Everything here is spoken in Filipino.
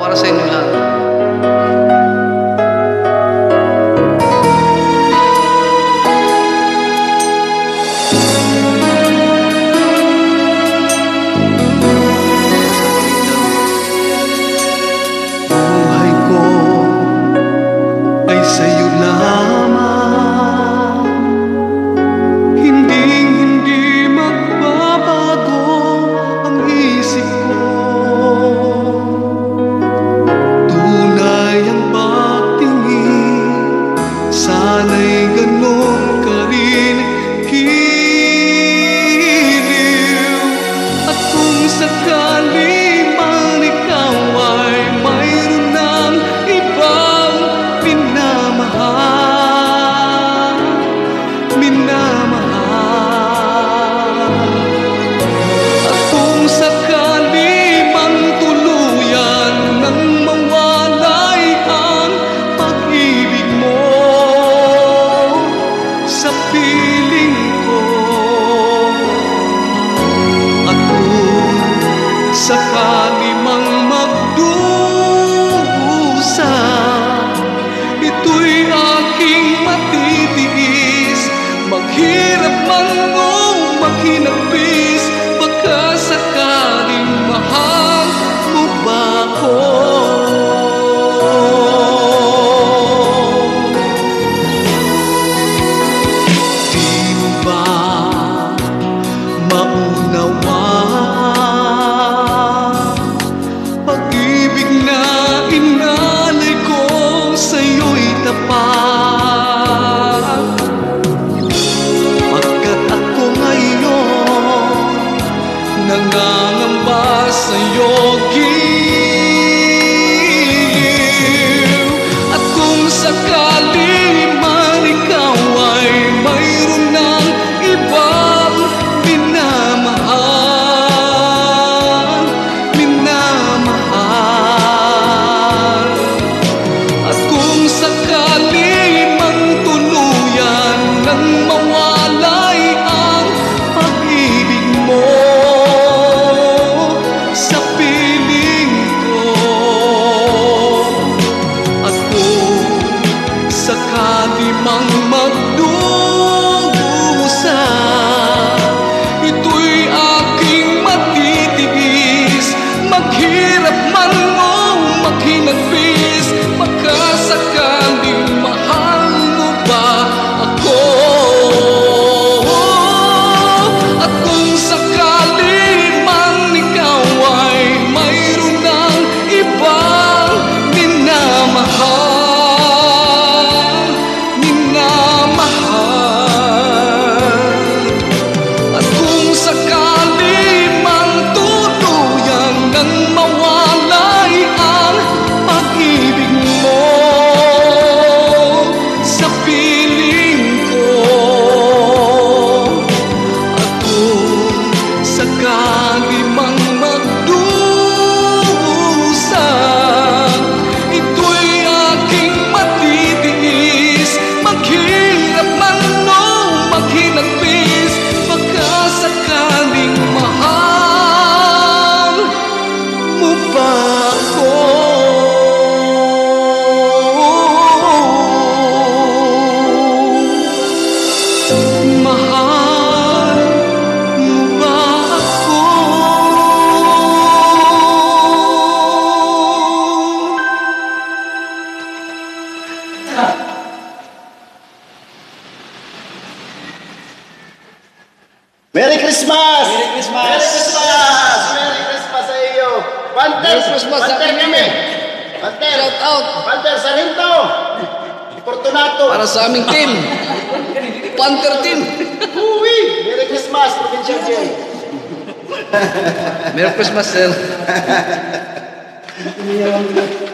para sa inyo lahat. Buhay ko ay sa'yo lamang, hindi magbabago ang isip ko. Tunay ang pagtingin, sana'y ganon ka rin giliw. At kung sakali man ikaw ay mayroon ng ibang minamahal, at kung sakali mang tuluyan nang mawalay ang pag-ibig mo sa piling ko, at kung sakali mang magdusa, ito'y aking matitiis, maghirap man o maghinagpis, baka sakaling mahal mo ba ako? Di mo ba maunawa, pag-ibig na inalay ko sa'yo'y tapat, pagkat ako ngayon nangangamba sa'yo giliw. At kung sakali man ikaw ay mayroon ng ibang minamahal, at kung sakali mang tuluyan nang mawalay ang pag-ibig mo sa piling ko, at kung sakali mang magdusa, ito'y aking matitiis, maghirap man o maghinagpis, baka sakaling mahal mo ba ako? At kung sakali man ikaw ay mayroon ng ibang minamahal, at kung sakali mang tuluyan nang mawalay ang pag-ibig mo sa piling ko, at kung sakali mang magdusa, ito'y aking matitiis, maghirap man o maghinagpis, baka sakaling mahal mo ba ako? Mahal mo ba ako? Merry Christmas! Merry Christmas! Merry Christmas! Merry Christmas sa iyo! Walter! Merry Christmas sa Walter akin kami! din. Walter! Shout out Walter Sargento! Fortunato! para sa aming team, Panther Team. Uwi! Merry Christmas, Provincial Jail! Merry Christmas, sir.